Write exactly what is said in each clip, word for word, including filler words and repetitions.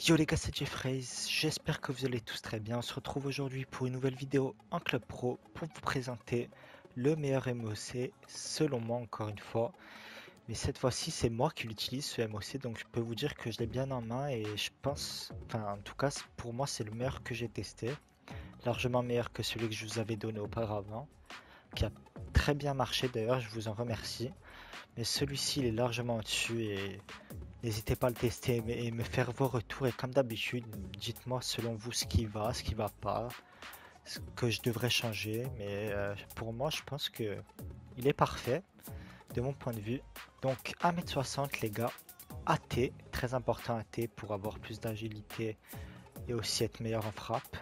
Yo les gars, c'est Jeffrey, j'espère que vous allez tous très bien. On se retrouve aujourd'hui pour une nouvelle vidéo en Club Pro pour vous présenter le meilleur M O C, selon moi encore une fois. Mais cette fois-ci, c'est moi qui l'utilise ce M O C, donc je peux vous dire que je l'ai bien en main et je pense, enfin en tout cas pour moi c'est le meilleur que j'ai testé. Largement meilleur que celui que je vous avais donné auparavant, qui a très bien marché d'ailleurs, je vous en remercie. Mais celui-ci il est largement au-dessus et n'hésitez pas à le tester et me faire vos retours. Et comme d'habitude, dites-moi selon vous ce qui va, ce qui va pas, ce que je devrais changer. Mais euh, pour moi, je pense que il est parfait de mon point de vue. Donc un mètre soixante les gars, A T, très important A T pour avoir plus d'agilité et aussi être meilleur en frappe.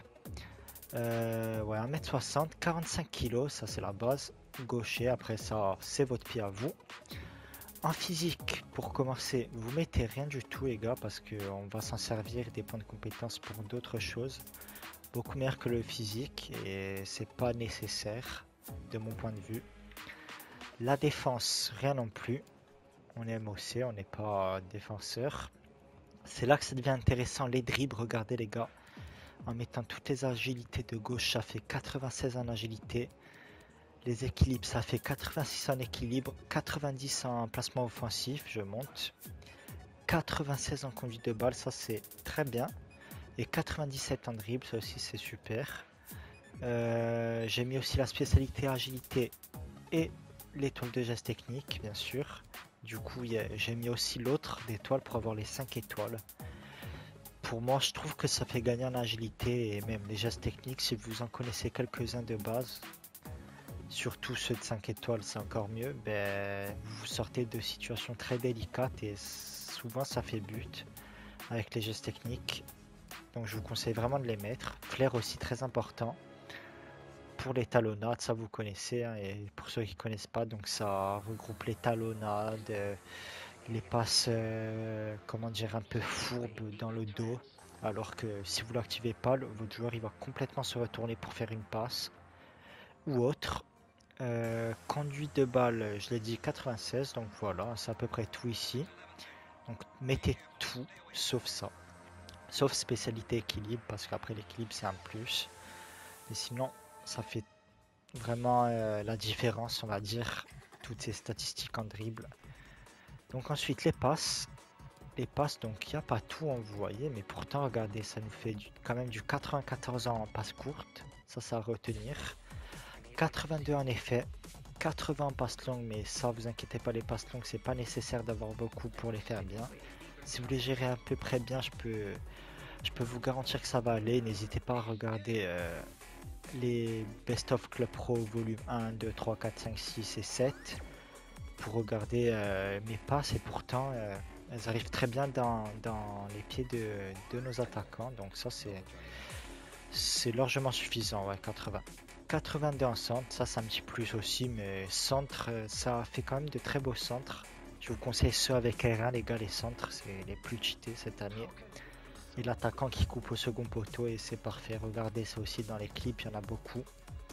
Euh, ouais, un mètre soixante, quarante-cinq kilos, ça c'est la base. Gaucher, après ça c'est votre pied à vous. En physique, pour commencer, vous mettez rien du tout les gars parce qu'on va s'en servir des points de compétence pour d'autres choses. Beaucoup meilleur que le physique et c'est pas nécessaire de mon point de vue. La défense, rien non plus. On est M O C, on n'est pas défenseur. C'est là que ça devient intéressant les dribbles, regardez les gars. En mettant toutes les agilités de gauche, ça fait quatre-vingt-seize en agilité. Les équilibres, ça fait quatre-vingt-six en équilibre, quatre-vingt-dix en placement offensif, je monte. quatre-vingt-seize en conduite de balle, ça c'est très bien. Et quatre-vingt-dix-sept en dribble, ça aussi c'est super. Euh, j'ai mis aussi la spécialité agilité et l'étoile de geste technique, bien sûr. Du coup, j'ai mis aussi l'autre d'étoile pour avoir les cinq étoiles. Pour moi, je trouve que ça fait gagner en agilité et même les gestes techniques. Si vous en connaissez quelques-uns de base, surtout ceux de cinq étoiles, c'est encore mieux. Ben, vous sortez de situations très délicates et souvent ça fait but avec les gestes techniques. Donc je vous conseille vraiment de les mettre. Flair aussi très important. Pour les talonnades, ça vous connaissez, hein, et pour ceux qui ne connaissent pas, donc ça regroupe les talonnades, euh, les passes, euh, comment dire, un peu fourbes dans le dos. Alors que si vous l'activez pas, le- votre joueur il va complètement se retourner pour faire une passe ou autre. Euh, conduite de balle, je l'ai dit quatre-vingt-seize, donc voilà, c'est à peu près tout ici. Donc mettez tout sauf ça. Sauf spécialité équilibre, parce qu'après l'équilibre c'est un plus. Et sinon, ça fait vraiment euh, la différence, on va dire, toutes ces statistiques en dribble. Donc ensuite les passes. Les passes, donc il n'y a pas tout, hein, vous voyez, mais pourtant, regardez, ça nous fait du- quand même du quatre-vingt-quatorze en passe courte. Ça, ça à retenir. quatre-vingt-deux en effet. quatre-vingts en passe longue, mais ça, vous inquiétez pas, les passes longues, c'est pas nécessaire d'avoir beaucoup pour les faire bien. Si vous les gérez à peu près bien, je peux, je peux vous garantir que ça va aller. N'hésitez pas à regarder euh, les Best of Club Pro volume un, deux, trois, quatre, cinq, six et sept pour regarder euh, mes passes et pourtant euh, elles arrivent très bien dans, dans les pieds de, de nos attaquants. Donc ça c'est c'est largement suffisant, ouais, quatre-vingts. quatre-vingt-deux en centre, ça c'est un petit plus aussi, mais centre, euh, ça fait quand même de très beaux centres. Je vous conseille ceux avec R un les gars, les centres, c'est les plus cheatés cette année. Et l'attaquant qui coupe au second poteau et c'est parfait. Regardez ça aussi dans les clips, il y en a beaucoup.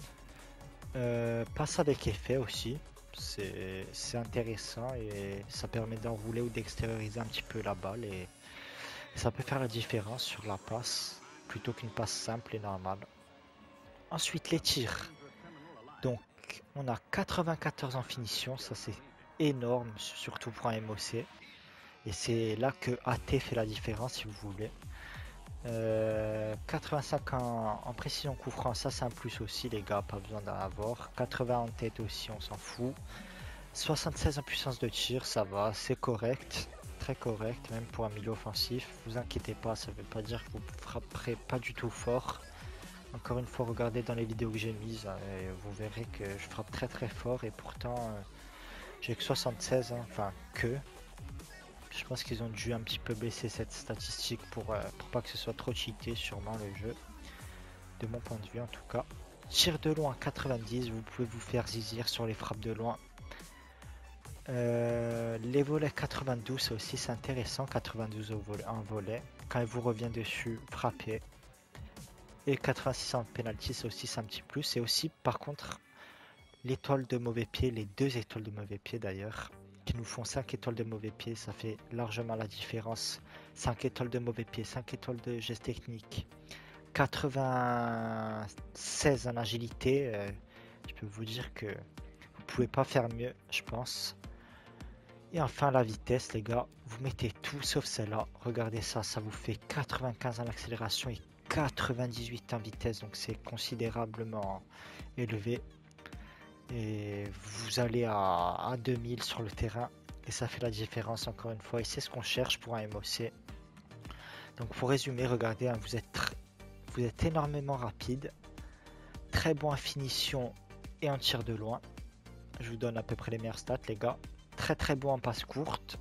Euh, passe avec effet aussi, c'est c'est intéressant et ça permet d'enrouler ou d'extérioriser un petit peu la balle et ça peut faire la différence sur la passe plutôt qu'une passe simple et normale. Ensuite les tirs. Donc on a quatre-vingt-quatorze en finition, ça c'est énorme, surtout pour un M O C. Et c'est là que A T fait la différence si vous voulez. Euh, quatre-vingt-cinq en, en précision coup franc, ça c'est un plus aussi les gars, pas besoin d'en avoir. quatre-vingts en tête aussi, on s'en fout. soixante-seize en puissance de tir, ça va, c'est correct, très correct, même pour un milieu offensif. Vous inquiétez pas, ça veut pas dire que vous frapperez pas du tout fort. Encore une fois, regardez dans les vidéos que j'ai mises, hein, et vous verrez que je frappe très très fort et pourtant euh, j'ai que soixante-seize, hein, enfin que. Je pense qu'ils ont dû un petit peu baisser cette statistique pour, euh, pour pas que ce soit trop cheaté, sûrement le jeu, de mon point de vue en tout cas. Tir de loin quatre-vingt-dix, vous pouvez vous faire zizir sur les frappes de loin. Euh, les volets quatre-vingt-douze, ça aussi c'est intéressant, quatre-vingt-douze au volet, en volet. Quand il vous revient dessus, frappez. Et quatre-vingt-six en penalty, ça aussi c'est un petit plus. Et aussi par contre l'étoile de mauvais pied, les deux étoiles de mauvais pied d'ailleurs. qui nous font cinq étoiles de mauvais pied, ça fait largement la différence. cinq étoiles de mauvais pied, cinq étoiles de geste technique, quatre-vingt-seize en agilité. Euh, je peux vous dire que vous pouvez pas faire mieux, je pense. Et enfin la vitesse, les gars, vous mettez tout sauf celle-là. Regardez ça, ça vous fait quatre-vingt-quinze en accélération et quatre-vingt-dix-huit en vitesse, donc c'est considérablement élevé. Et vous allez à, à deux mille sur le terrain et ça fait la différence encore une fois. Et c'est ce qu'on cherche pour un M O C. Donc pour résumer, regardez, hein, vous êtes vous êtes énormément rapide, très bon en finition et en tir de loin. Je vous donne à peu près les meilleures stats, les gars. Très très bon en passe courte.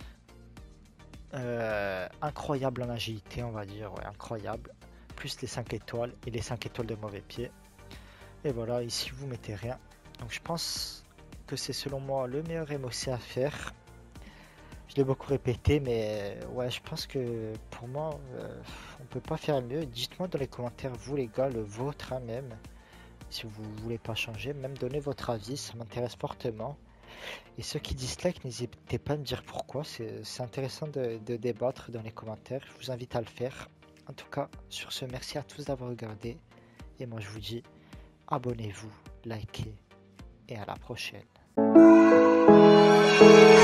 Euh, incroyable en agilité, on va dire, ouais, incroyable. Plus les cinq étoiles et les cinq étoiles de mauvais pied. Et voilà, ici vous mettez rien. Donc je pense que c'est selon moi le meilleur M O C à faire. Je l'ai beaucoup répété, mais ouais, je pense que pour moi, euh, on peut pas faire mieux. Dites-moi dans les commentaires, vous les gars, le vôtre hein, même. Si vous voulez pas changer, même donner votre avis, ça m'intéresse fortement. Et ceux qui dislike, n'hésitez pas à me dire pourquoi. C'est c'est intéressant de, de débattre dans les commentaires. Je vous invite à le faire. En tout cas, sur ce, merci à tous d'avoir regardé. Et moi, je vous dis, abonnez-vous, likez et à la prochaine.